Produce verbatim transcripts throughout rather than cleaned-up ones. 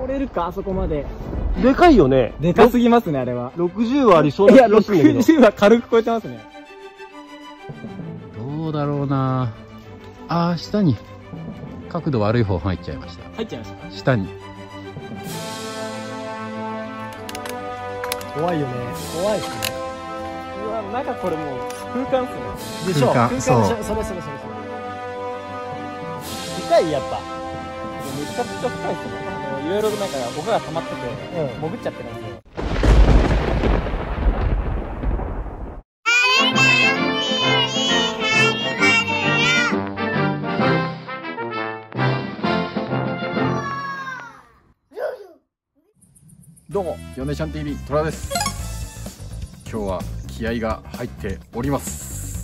取れるか、あそこまで。 でかいよね。 でかすぎますね、あれは。 ろくじゅうはありそうな気がするんだけど。いや、 ろくじゅうは軽く超えてますね。 どうだろうな。あー、下に角度悪い方入っちゃいました。 入っちゃいました。 下に。 怖いよね。怖いっすね。 うわ、中これもう空間っすね。 でしょ。 空間、そう。 それそれそれそれ。深い、やっぱ。 めちゃくちゃ深いっすね。いろいろなんか僕が溜まってて、うん、潜っちゃってるんですよ。 どうも、ヨネちゃん ティーブイ トラです。今日は気合が入っております。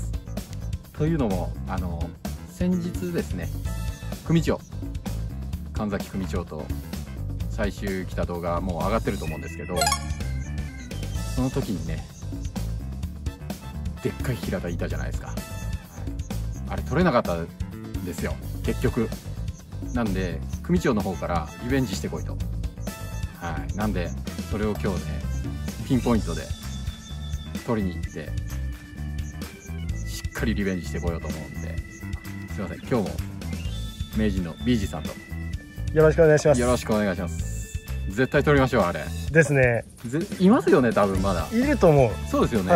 というのも、あの先日ですね、組長、神崎組長と最終来た動画もう上がってると思うんですけど、その時にね、でっかい平田いたじゃないですか。あれ取れなかったんですよ、結局。なんで組長の方からリベンジしてこいと。はい、なんでそれを今日ね、ピンポイントで取りに行ってしっかりリベンジしてこようと思うんで、すいません、今日も名人の ビージー さんとよろしくお願いします。 よろしくお願いします。絶対取りましょう、あれ。 ですね。 ぜいますよね、多分まだ。 いると思う。 そうですよね。 はい、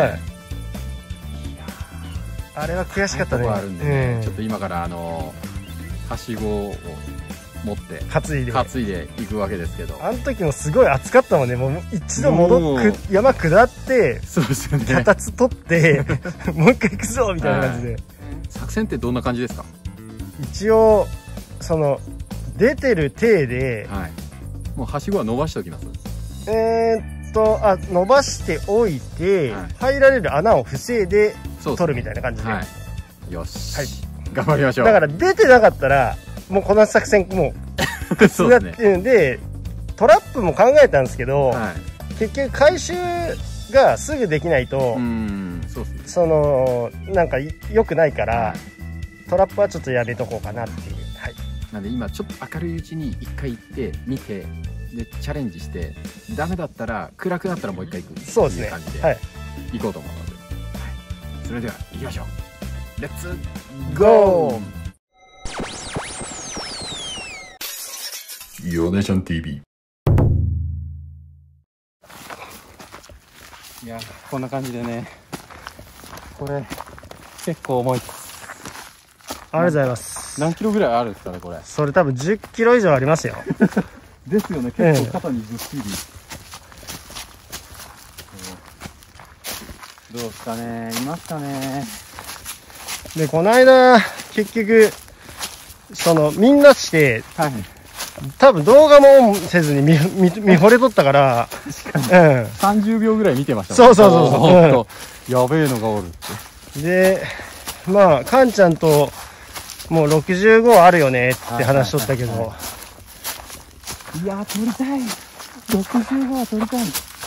あれは悔しかったね。 あるんでね、 うん、 ちょっと今からあのはしごを持って担いで担いでいくわけですけど、 あの時もすごい暑かったもんね。もう一度戻っく山下って、 そうですよね、 脚立取ってもう一回行くぞみたいな感じで、はい、 作戦ってどんな感じですか？ 一応その出てる体で、 はい、もうはしごは伸ばしておきます。 えーっとあ伸ばしておいて、はい、入られる穴を防いで取るみたいな感じで、はい、 よし、 はい、 頑張りましょう。 だから出てなかったらもうこの作戦もうそうですね。っていうんでトラップも考えたんですけど、はい、結局回収がすぐできないと、うん、そうですね、そのなんか良くないから、はい、トラップはちょっとやめとこうかなっていう。はい、なんで今ちょっと明るいうちに一回行って見て、でチャレンジしてダメだったら暗くなったらもう一回行くっていう感じで行こうと思うので、はい、それでは行きましょう。レッツゴー。ヨネちゃん ティーブイ。 いや、こんな感じでね、これ結構重い。ありがとうございます。何キロぐらいあるんですかね、これ。それ多分じゅっキロ以上ありますよ。ですよね、結構肩にずっしり、うん、どうですかね、いますかね。でこの間結局そのみんなして、はい、多分動画もせずに 見, 見, 見惚れとったから確かに、うん、さんじゅうびょうぐらい見てましたもんね。そうそうそうそう、うん、やべえのがおるって。でまあカンちゃんともうろくじゅうごあるよねって話しとったけど、はいはいはい、いやー取りたい、ろくじゅうごは取りたい。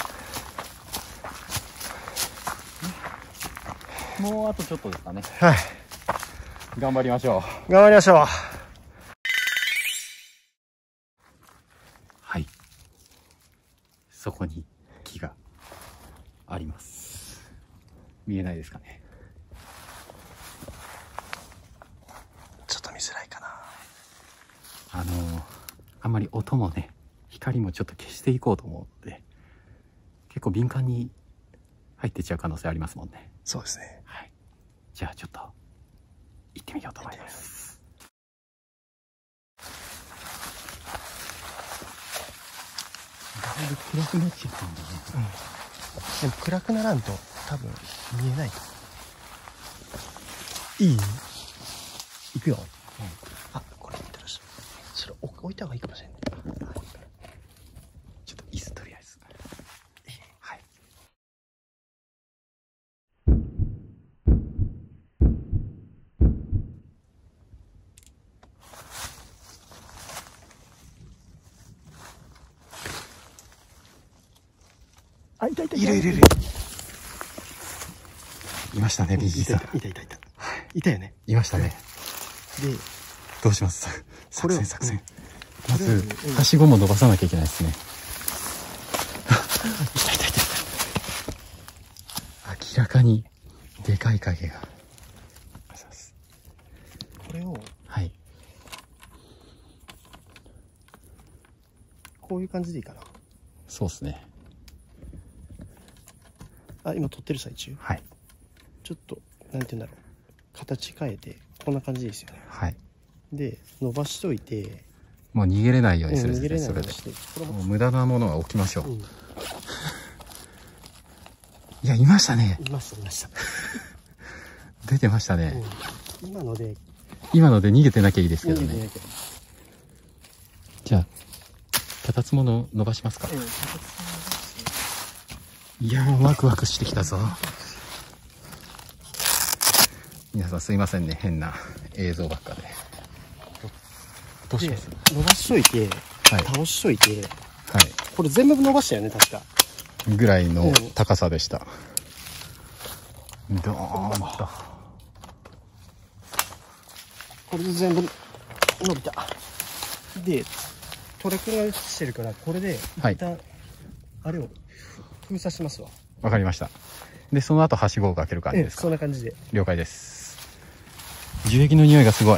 もうあとちょっとですかね。はい、頑張りましょう。頑張りましょう。 はい、そこに木があります。見えないですかね。 ちょっと見づらいかな。 あのー、あんまり音もね、光もちょっと消していこうと思うので、結構敏感に入ってっちゃう可能性ありますもんね。 そうですね。 はい、じゃあちょっと行ってみようと思います。だいぶ暗くなっちゃったんだね。 うん、でも暗くならんと多分見えない。いい？行くよ。うん、あ、これ見たらそれ置いた方がいいかもしれない。 ちょっと椅子とりあえず。はい。 あ、いたいたいた。いるいるいる。 いましたね、ビージーさん。 いたいたいた。いたよね。 いましたね。 で、 どうします？作戦作戦。 まずはしごも伸ばさなきゃいけないですね。痛い痛い痛い。明らかにでかい影が。 これを、 はい。 こういう感じでいいかな。 そうですね。 あ、今撮ってる最中。 はい。 ちょっと、なんて言うんだろう。形変えて、こんな感じですよね。 はい。 で、伸ばしといて、 もう逃げれないようにするんうん、逃げれですね、 ないようそれで。 にして。これももう無駄なものは置きましょう。 うん、 いや、いましたね。 いました、いました。 出てましたね。 うん、今ので、 今ので逃げてなきゃいいですけどね。 逃げてないけど。 じゃあ、脚立もの伸ばしますか。 うん、 いやー、ワクワクしてきたぞ。皆さんすいませんね、変な映像ばっかで。どうします？ 伸ばしといて、 はい、 倒しといて、 はい。 これ全部伸ばしたよね、確か。 ぐらいの高さでした。うん、ドーンと。 これで全部伸びた。で、トレクが映してるから、これで一旦、あれを封鎖しますわ。 わかりました。で、その後はしごをかける感じですか？ そんな感じで。 了解です。樹液の匂いがすごい。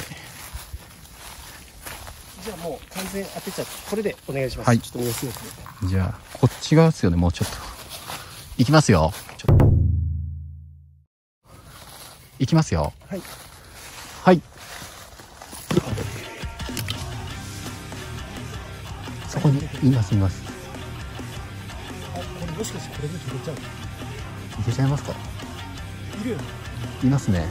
じゃあもう完全当てちゃって、これでお願いします。 はい。 ちょっと見やすいやつで。 じゃあ、こっち側ですよね、もうちょっと。いきますよ。ちょっと。いきますよ。 はい。 はい。そこにいます、います。 あ、これもしかしてこれで取れちゃう？ いけちゃいますか？ いるよね。 いますね。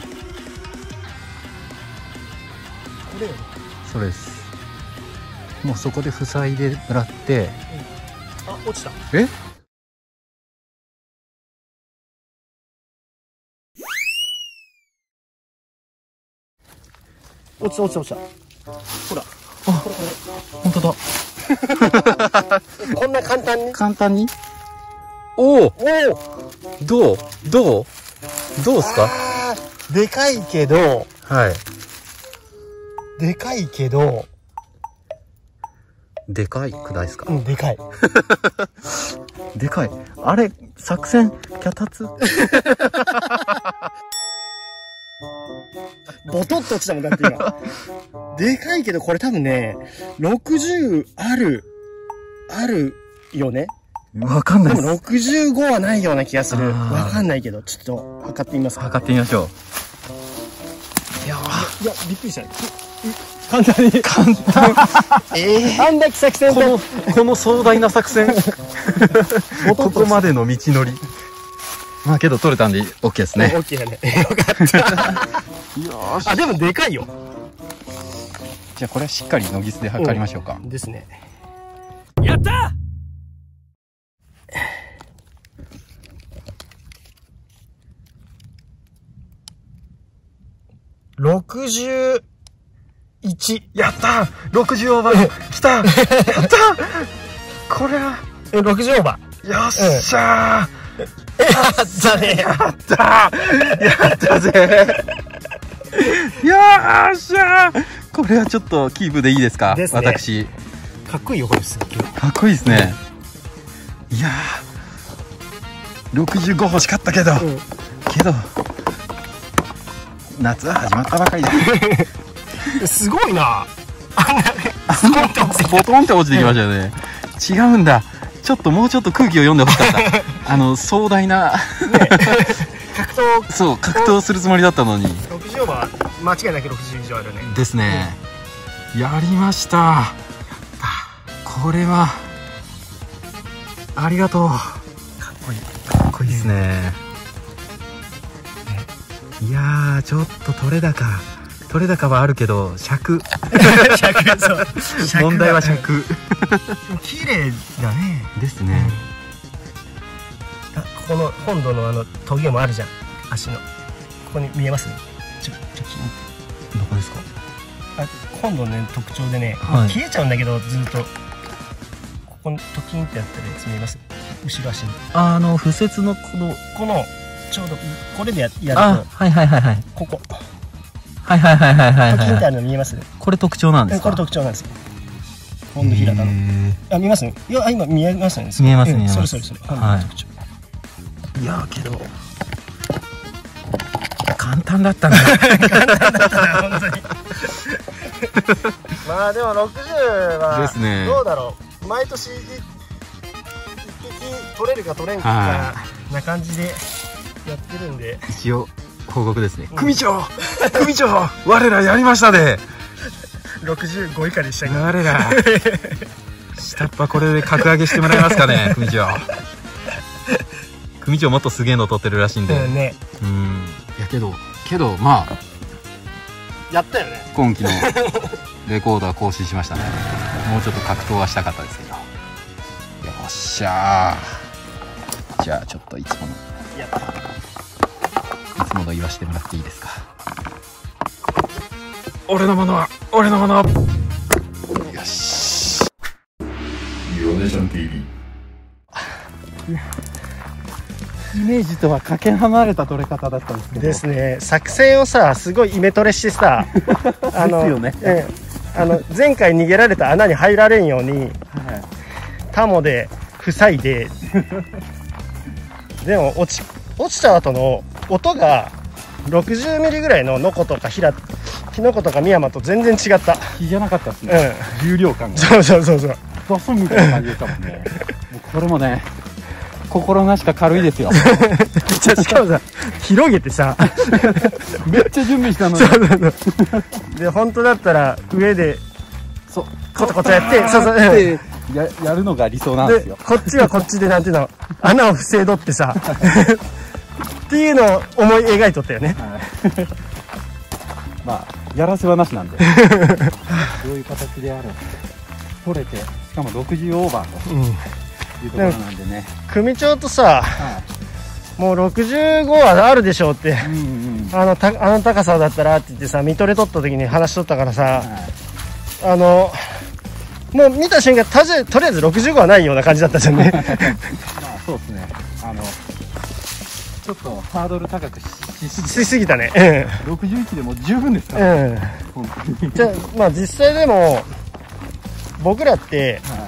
これよね。 そうです。もうそこで塞いでもらって、 うん、あ、落ちた。 え？ 落ちた落ちた落ちた。ほら。 あ、 これこ本当だ。 れ。こんな簡単に？ 簡単に？おお、 おお。 どう？どう？どうですか？ あー、でかいけど、 はい。 でかいけど、 でかいくないですか？ うん、でかい。 でかい。あれ、作戦、脚立。 ボトッと落ちたもんだって今。でかいけど、これ多分ね、ろくじゅうある、あるよね。 わかんないでもです。 ろくじゅうごはないような気がする。 あーわかんないけど、ちょっと測ってみますか。 測ってみましょう。いやいや、びっくりした。簡単に。 簡単。ええあんだけ作戦この、この壮大な作戦。ここまでの道のり。まあけど取れたんで OK ですね。 OK だね。よかった。 よし。 あ、でもでかいよ。 じゃあこれはしっかりノギスで測りましょうか。 うん、ですね。やったろくじゅういち。 やったー !ろくじゅうオーバーきたやったーこれは。 え、ろくじゅうオーバー。よっしゃー、 え、やったね。 やったーやったぜーよっしゃーこれはちょっとキープでいいですか？ ですね。 私。 かっこいいよ、これすっげえ。 かっこいいですね。いやー、ろくじゅうご欲しかったけど、うん、けど、夏は始まったばかりだ。 すごいな。 ボトンって落ちてきましたよね。違うんだ。ちょっともうちょっと空気を読んでほしかった。あの壮大な、ね、 格闘そう格闘するつもりだったのに。 ろくじゅうオーバー間違いなくろくじゅう以上あるね。 ですね。うん、やりました。これはありがとう。かっこいい。かっこいいですね。ねいやーちょっと取れ高取れ高はあるけど尺尺そう問題は尺綺麗だね。 ですね。 あ、ここの本土のあのトゲもあるじゃん、足のここに見えますね。ちょちょどこですか？ あ、本土の、ね、特徴でね、 はい、 消えちゃうんだけどずっとここにトキンってやってるやつ見えます？後ろ足にあの付設のこのこのちょうどこれでややると、 はいはいはいはい、 ここはいはいはいはいはい、 トキンってあるの見えます？ これ特徴なんですか？ これ特徴なんですよ。 本土平田の。あ、見ます？いや、今見えましたね。 見えます見えます。 それそれそれ。はい。 いやけど簡単だったね。 簡単だったな、本当に。まあでもろくじゅうはどうだろう。毎年一匹取れるか取れんかな感じでやってるんで。 一応報告ですね。組長、組長、我らやりましたね。 ろくじゅうご以下でしたけど。 我ら下っ端これで格上げしてもらえますかね、組長。組長もっとすげえの取ってるらしいんで。 うんね。 うん。やけどけどまあやったよね。 今期のレコードは更新しましたね。もうちょっと格闘はしたかったですけど。よっしゃー。じゃあちょっといつものやったいつもの言わしてもらっていいですか。俺のものは俺のもの。よし。ヨネちゃん ティービー。 イメージとはかけ離れた取れ方だったんですけどですね。作戦をさ、すごいイメトレしてさ、あの、 ですよね、 ええ、あの前回逃げられた穴に入られんように、はい、タモで塞いで、でも落ち落ちた後の音がろくじゅうミリぐらいのノコとかヒラキノコとかミヤマと全然違った。 火じゃなかったですね。うん、重量感が。 そうそうそうそう。 ドスンみたいな感じでしたもんね。もうこれもね。心なしか軽いですよ。 しかもさ、広げてさ、 めっちゃ準備したのに。 そうそうそう。で、本当だったら上で、そう、コトコトやって、そうそう、 や、やるのが理想なんですよ。 こっちはこっちでなんていうの、穴を防いどってさ、っていうのを思い描いとったよね。 まあ、やらせはなしなんで。どういう形である。取れて、しかもろくじゅうオーバーと。うんいうところなんでね、 組長とさ、はい、もうろくじゅうごはあるでしょうって、うんうん、あのたあの高さだったらって言ってさ、見とれとった時に話しとったからさ、はい、あのもう見た瞬間たじとりあえずろくじゅうごはないような感じだったじゃんね。まあそうですね、あのちょっとハードル高くしすぎしすぎたね。 ろくじゅういちでも十分ですから、ね、 うん、じゃあまあ実際でも僕らって、はい、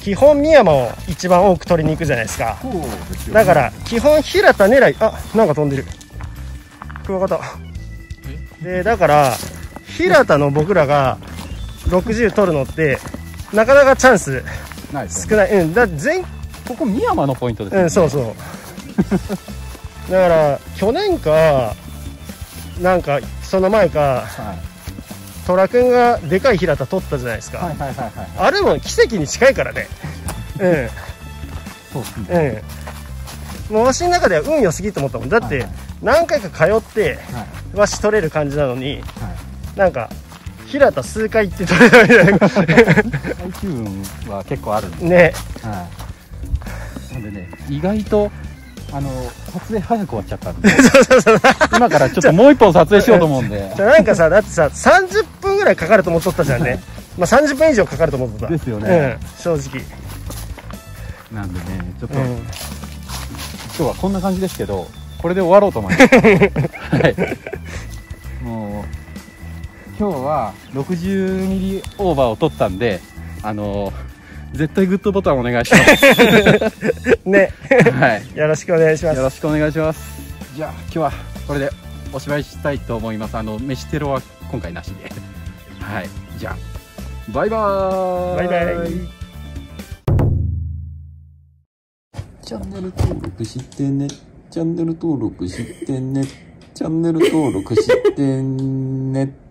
基本深山を一番多く取りに行くじゃないですか。そうですよね。だから基本平田狙い、あ、なんか飛んでるクワガタで、だから平田の僕らがろくじゅう取るのってなかなかチャンス少ない、ね、うん、だ全ここ深山のポイントですね。 うん、そうそうだから去年かなんかその前か、はい、トラ君がでかい平田取ったじゃないですか。はいはいはいはい、あれも奇跡に近いからね。うん、そうですね。うん、もうわしの中では運良すぎと思ったもん。だって何回か通ってわし取れる感じなのに、はい、なんか平田数回行って取れないみたいな。 最終運は結構あるんですね。 はい、なんでね、意外とあの撮影早く終わっちゃったんでそうそうそう、 今からちょっともう一本撮影しようと思うんで。 じゃなんかさ、だってささんじゅっぷんぐらいかかると思っとったじゃんね。まあさんじゅっぷん以上かかると思っとったですよね、 うん、正直なんでね、ちょっと、うん、今日はこんな感じですけど、これで終わろうと思います。はい、もう今日はろくじゅうミリオーバーを取ったんで、あの絶対グッドボタンお願いしますね、 はい、 よろしくお願いします。 よろしくお願いします。じゃあ今日はこれでおしまいしたいと思います。あの飯テロは今回なしではい、じゃあバイバーイ。 バイバイ。 チャンネル登録してね、チャンネル登録してね、チャンネル登録してね。